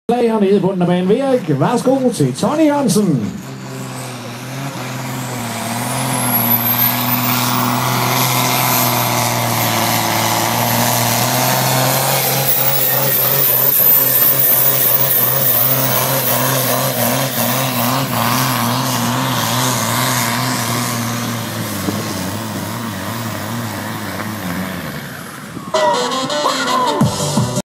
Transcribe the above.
Lager nede i bunden af banen. Erik, værsgo til Tony Jørgensen.